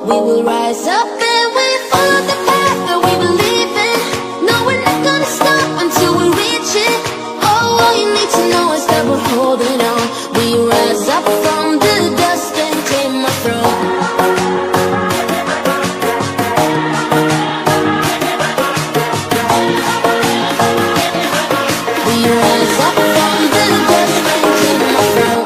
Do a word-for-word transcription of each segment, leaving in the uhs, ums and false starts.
We will rise up and we follow the path that we believe in. No, we're not gonna stop until we reach it. Oh, all you need to know is that we're holding on. We rise up from the dust and claim our throne. We rise up from the dust and claim our throne.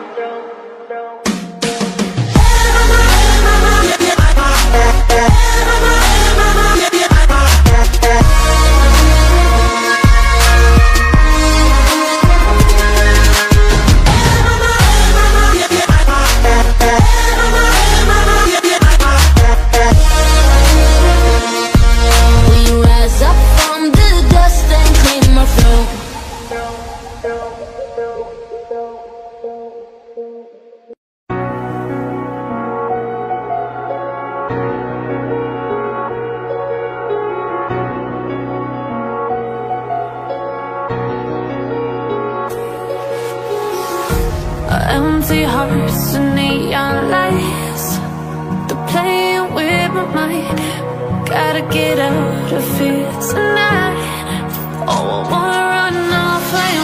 Empty hearts and neon lights, they're playing with my mind. Gotta get out of here tonight. Oh, I wanna run off and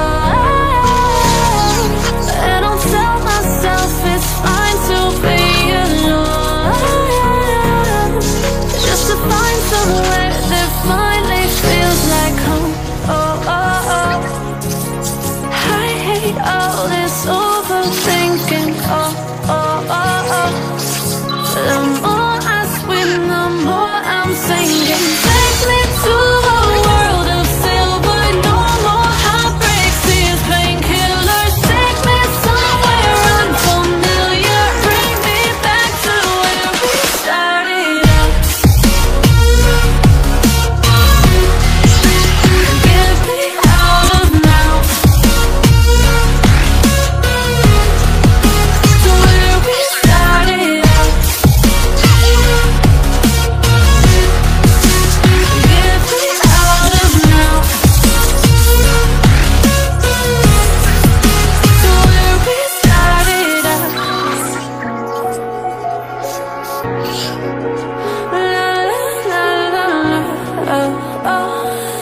fly, and I'll tell myself it's fine to be alone, just to find somewhere that finally feels like home. Oh, oh, oh. I hate all this overthinking. Oh, oh, oh, oh. The more I swim, the more I'm sinking. Take me to a world of silver. No more heartbreaks, these painkillers. Take me somewhere unfamiliar. Bring me back to where we started out. Get me out of now, to where we started out. Get me out of now, to where we started out. La la la la, oh, oh.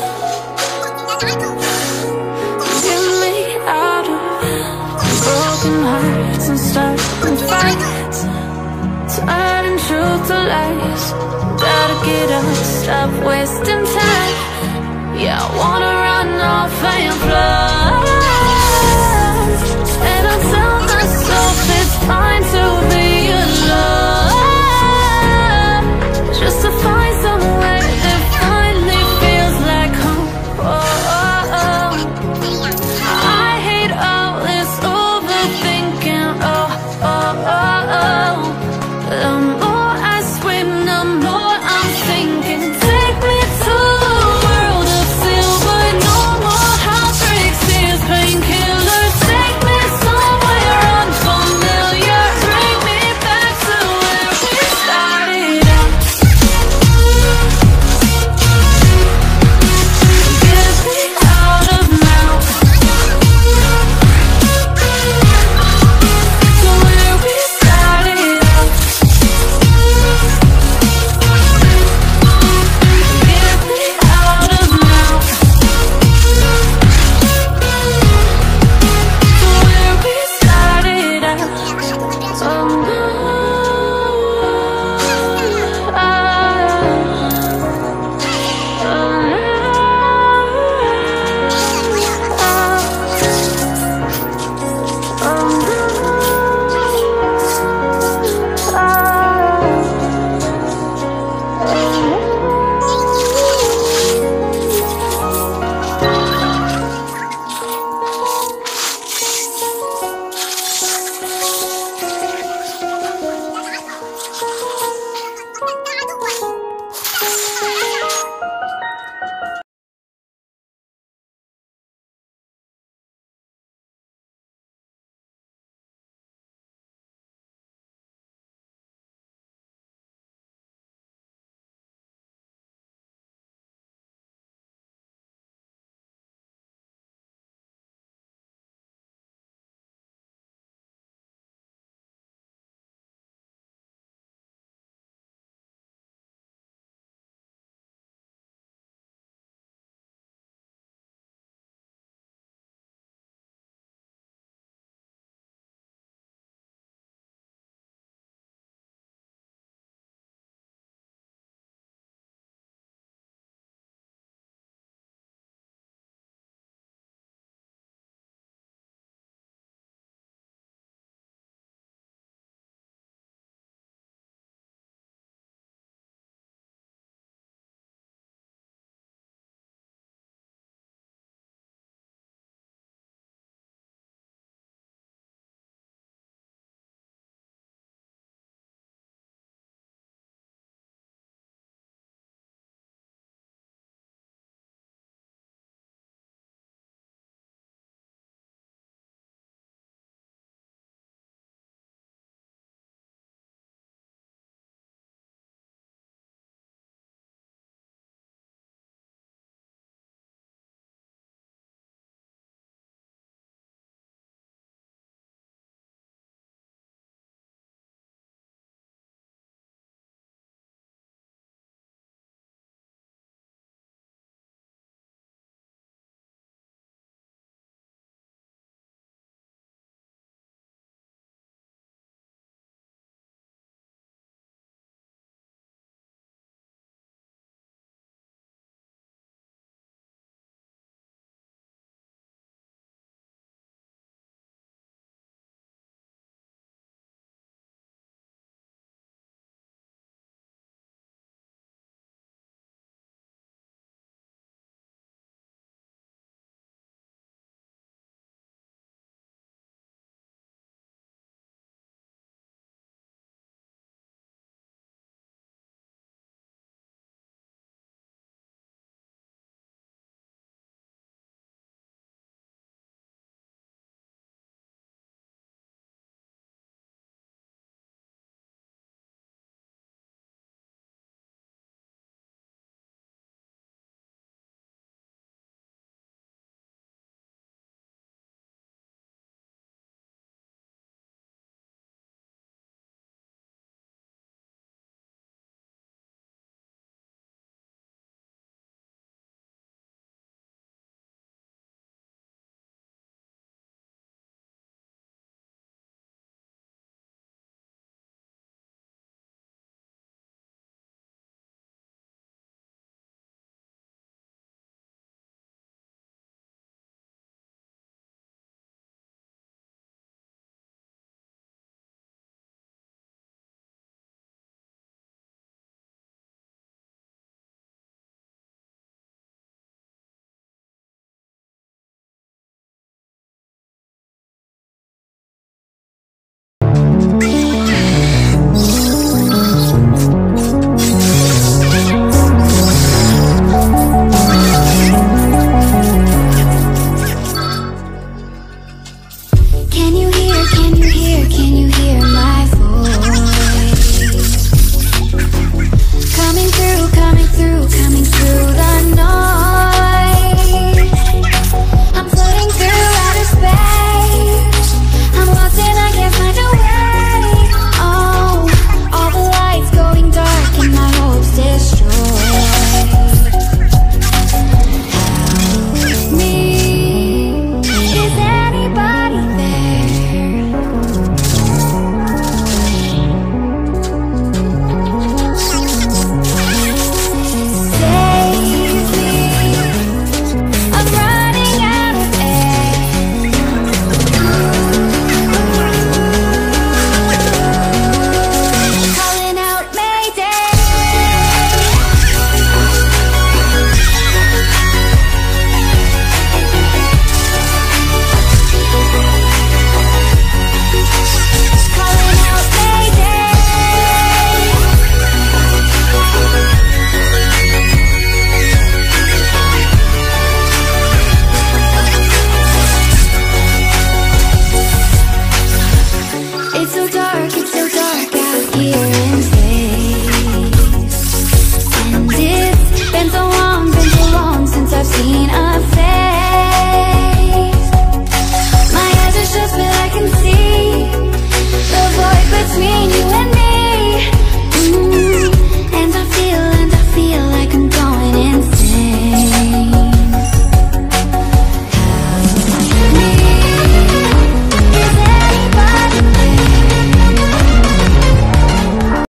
Get me out of broken hearts and starting fights, turning truth to lies. Gotta get up, stop wasting time. Yeah, I wanna run off and fly, and I tell myself it's fine